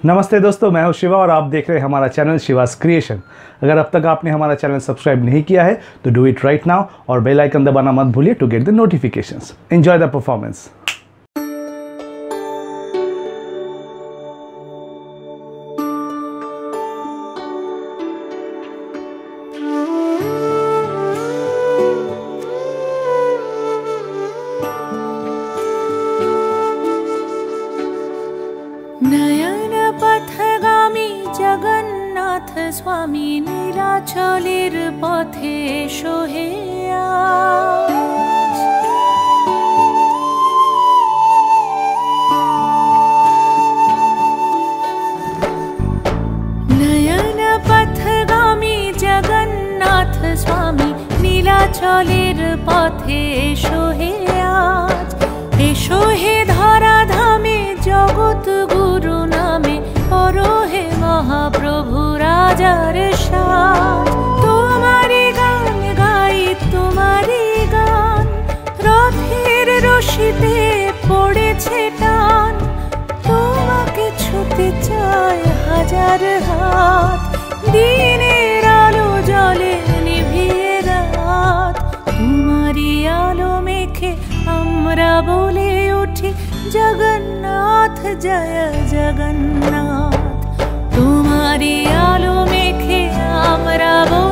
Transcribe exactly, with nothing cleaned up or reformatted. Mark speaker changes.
Speaker 1: नमस्ते दोस्तों, मैं हूं शिवा और आप देख रहे हैं हमारा चैनल शिवास क्रिएशन। अगर अब तक आपने हमारा चैनल सब्सक्राइब नहीं किया है तो डू इट राइट नाउ और बेल आइकन दबाना मत भूलिए to get the notifications. Enjoy the performance.
Speaker 2: नयन पथगामी जगन्नाथ स्वामी नीलाचलेर पथे एसो हे आज। नयन पथगामी जगन्नाथ स्वामी नीलाचलेर पथे एसो हे आज। एसो हे धराधामे जगत गुरु नामे परो हे महाप्रभु राजार साज। तुम्हारी गान गाई तुम्हारी गान, रथेर रशिते पड़ेछे टान। তোমাকে ছুতে চায় হাজার হাত, দিনের আলো জলে নিভিয়ে রাত। তোমারই আলো মেখে আমরা বলে উঠি जगन्नाथ जय जगन्नाथ। तुम्हारी आलो मेखे आमरा।